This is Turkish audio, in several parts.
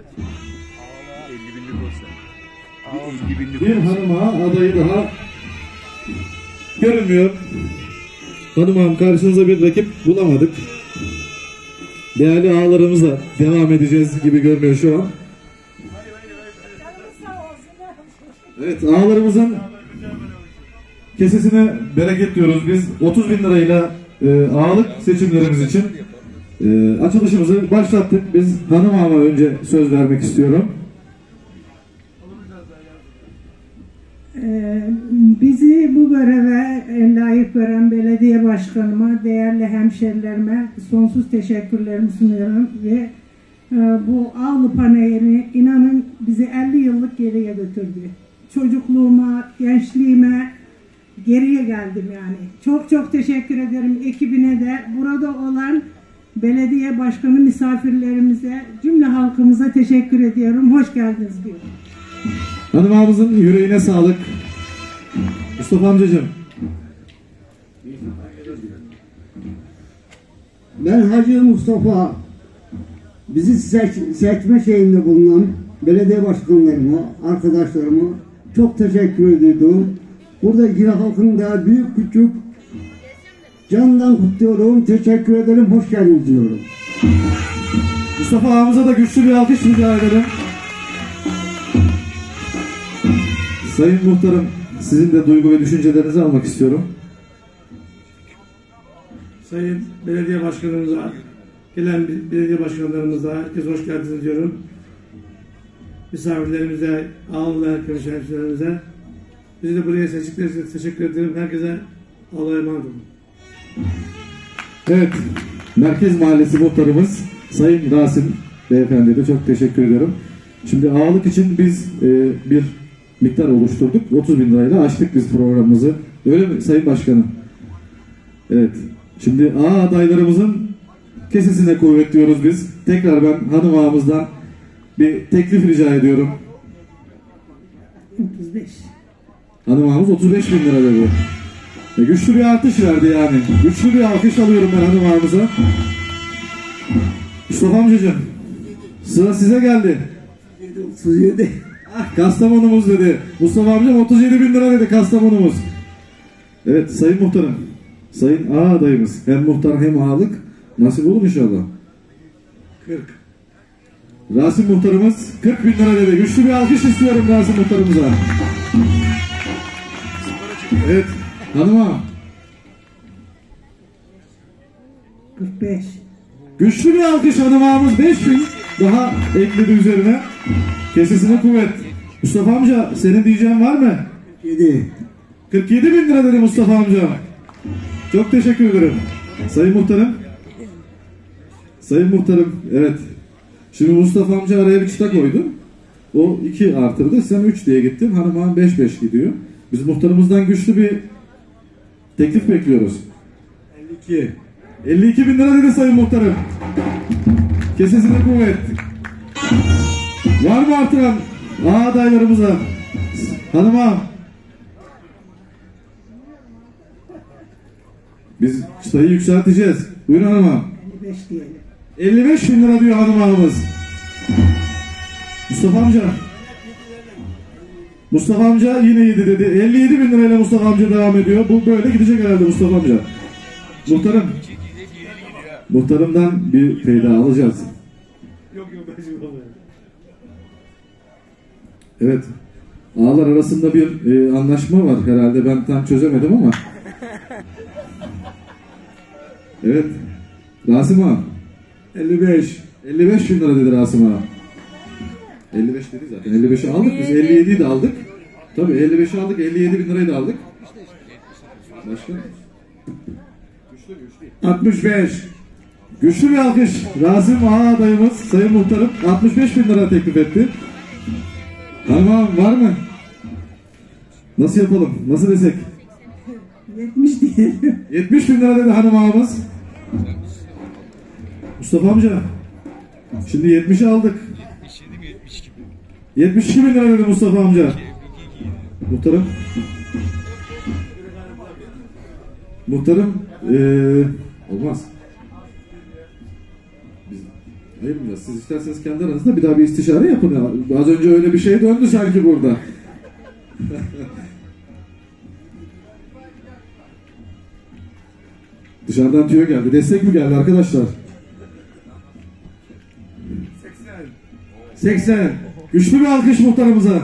50 binlik olsa. Bir 50 binlik Bir hanıma adayı daha görünmüyor. Hanımam, karşınıza bir rakip bulamadık. Değerli ağalarımızla devam edeceğiz gibi görünüyor şu an. Evet, ağalarımızın kesesine bereket diyoruz biz. 30 bin lirayla ağalık seçimlerimiz için açılışımızı başlattık. Biz hanım ağama önce söz vermek istiyorum. Bizi bu göreve layık gören belediye başkanıma, değerli hemşerilerime sonsuz teşekkürlerimi sunuyorum ve bu Ağlı Panayır'ı inanın bizi 50 yıllık geriye götürdü. Çocukluğuma, gençliğime geriye geldim yani. Çok çok teşekkür ederim ekibine de, burada olan belediye başkanı misafirlerimize, cümle halkımıza teşekkür ediyorum. Hoş geldiniz diyorum. Hanım ağamızın yüreğine sağlık. Mustafa amcacığım. Ben Hacı Mustafa, bizi seçme şeyinde bulunan belediye başkanlarıma, arkadaşlarıma çok teşekkür ediyorum. Burada ilgili halkın da büyük küçük candan kutluyorum. Teşekkür ederim. Hoş geldiniz diyorum. Mustafa ağamıza da güçlü bir alkış rica edelim. Sayın Muhtarım, sizin de duygu ve düşüncelerinizi almak istiyorum. Sayın belediye başkanımıza, gelen belediye başkanlarımıza herkese hoş geldiniz diyorum. Misafirlerimize, ağalı arkadaşlarımıza, bizi de buraya seçtikleri için teşekkür ederim. Herkese Allah'a emanet olun. Evet, Merkez Mahallesi muhtarımız Sayın Rasim Beyefendi'ye de çok teşekkür ediyorum. Şimdi ağalık için biz bir miktar oluşturduk. 30 bin lirayla açtık biz programımızı. Öyle mi Sayın Başkanım? Evet. Şimdi ağa adaylarımızın kesesine kuvvet diyoruz biz. Tekrar ben hanım ağamızdan bir teklif rica ediyorum. 35. Hanım ağamız 35 bin lira dedi. Güçlü bir artış verdi yani. Güçlü bir alkış alıyorum ben hanım ağamıza. Mustafa amcacığım, sıra size geldi. 37. Kastamonumuz dedi. Mustafa amcam 37 bin lira dedi Kastamonumuz. Evet Sayın Muhtarım, Sayın ağa adayımız, hem muhtar hem ağalık nasip olur inşallah. 40. Rasim Muhtarımız 40 bin lira dedi. Güçlü bir alkış istiyorum Rasim Muhtarımıza. Evet hanım ağa. 45. Güçlü bir alkış hanım ağamız 5 bin daha ekledi üzerine. Kesesine kuvvet. Mustafa amca senin diyeceğin var mı? 7. 47 bin lira dedi Mustafa amca. Çok teşekkür ederim. Sayın Muhtarım. Sayın Muhtarım, evet. Şimdi Mustafa amca araya bir çıta koydu. O 2 artırdı. Sen 3 diye gittin. Hanım ağam 5-5 gidiyor. Biz muhtarımızdan güçlü bir teklif bekliyoruz. 52. 52 bin lira dedi Sayın Muhtarım. Kesesine kuvvet. Var mı artıran ağa adaylarımıza? Hanım ağam. Biz sayıyı yükselteceğiz. Buyurun hanım ağam. 55 diyelim. 55 bin lira diyor hanım ağamız. Mustafa amca. Mustafa amca yine 7 dedi. 57 bin lirayla Mustafa amca devam ediyor. Bu böyle gidecek herhalde Mustafa amca. Muhtarım. Muhtarımdan bir feyda alacağız. Yok ben şimdi olmuyor. Evet. Ağalar arasında bir anlaşma var herhalde. Ben tam çözemedim ama. Evet. Rasim ağa. 55. 55 bin lira dedi Rasim ağa. 55 dedi zaten. 55'i aldık biz. 57'yi de aldık. Tabii 55'i aldık. 57 bin lirayı da aldık. Başka? 65. Güçlü bir alkış. Rasim ağa adayımız Sayın Muhtarım 65 bin lira teklif etti. Tamam var mı? Nasıl yapalım? Nasıl desek? 70 diyelim. 70 bin lira dedi hanım ağamız. Mustafa amca. Şimdi 70'i aldık. 72 bin lira dedi Mustafa amca. Muhtarım. Muhtarım. Olmaz. Ayırmayacağız. Siz isterseniz kendi aranızda bir daha bir istişare yapın. Ya. Az önce öyle bir şey döndü sanki burada. Dışarıdan tüyo geldi. Destek mi geldi arkadaşlar? 80. Güçlü bir alkış muhtarımıza.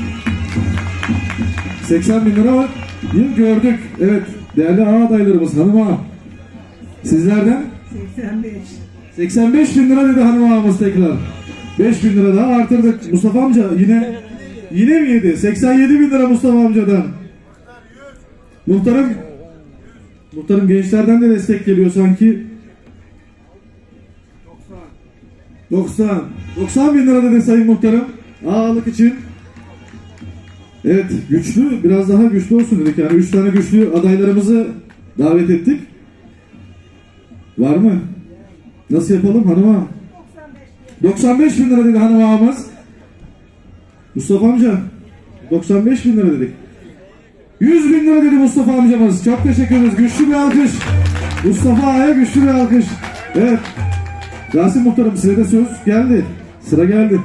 80 bin lira var. Yıl gördük. Evet. Değerli ağa adaylarımız, hanım ağa. Sizlerden? 85. 85 bin lira dedi hanım ağamız tekrar. 5 bin lira daha artırdık. Mustafa amca yine mi yedi? 87 bin lira Mustafa amcadan. Muhtarım gençlerden de destek geliyor sanki. 90. 90 bin lira dedi sayın muhtarım. Ağalık için. Evet, güçlü, biraz daha güçlü olsun dedik. Yani 3 tane güçlü adaylarımızı davet ettik. Var mı? Nasıl yapalım hanım ağa? 95 bin lira dedi hanım ağamız. Mustafa amca 95 bin lira dedik. 100 bin lira dedi Mustafa amcamız. Çok teşekkür ederiz. Güçlü bir alkış. Mustafa ağaya güçlü bir alkış. Evet. Rasim muhtarım size de söz geldi. Sıra geldi.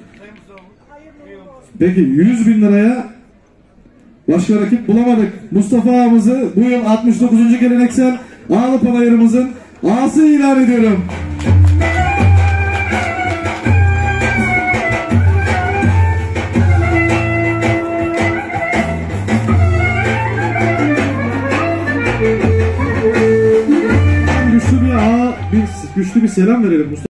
Peki 100 bin liraya başka rakip bulamadık. Mustafa ağamızı bu yıl 69. geleneksel Ağlı Panayırımızın ağası ilan ediyorum. Güçlü bir selam verelim Mustafa.